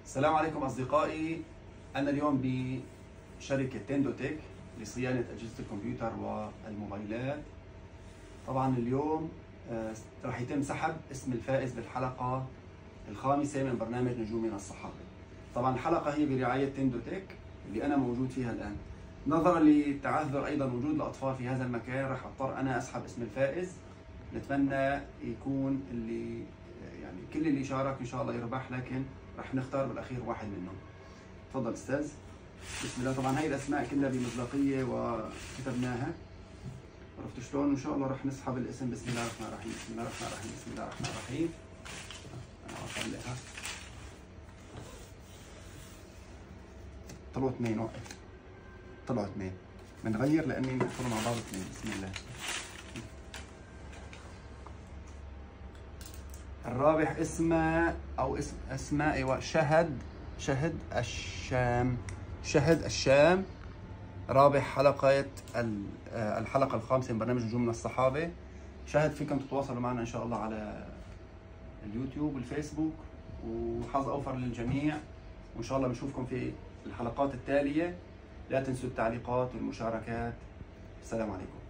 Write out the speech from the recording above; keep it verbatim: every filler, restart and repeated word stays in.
السلام عليكم أصدقائي. أنا اليوم بشركة تندوتك لصيانة أجهزة الكمبيوتر والموبايلات. طبعا اليوم راح يتم سحب اسم الفائز بالحلقة الخامسة من برنامج نجوم من الصحافة. طبعا الحلقة هي برعاية تندوتك اللي أنا موجود فيها الآن. نظرا لتعذر أيضا وجود الأطفال في هذا المكان راح أضطر أنا أسحب اسم الفائز. نتمنى يكون اللي يعني كل اللي شارك إن شاء الله يربح، لكن راح نختار بالاخير واحد منهم. تفضل استاذ. بسم الله. طبعا هاي الاسماء كلها بمصداقيه وكتبناها، عرفتوا شلون؟ ان شاء الله راح نسحب الاسم. بسم الله الرحمن الرحيم، بسم الله الرحمن الرحيم، بسم الله الرحمن الرحيم. انا اطلعها. طلعوا اثنين، وقف. طلعوا اثنين. بنغير لاني ندخلوا مع بعض اثنين. بسم الله. الرابح اسمه او اسم اسماء ايوه شهد شهد الشام شهد الشام رابح حلقة الحلقة الخامسة من برنامج نجوم من الصحافة. شهد فيكم تتواصلوا معنا ان شاء الله على اليوتيوب والفيسبوك، وحظ اوفر للجميع، وان شاء الله بنشوفكم في الحلقات التالية. لا تنسوا التعليقات والمشاركات. السلام عليكم.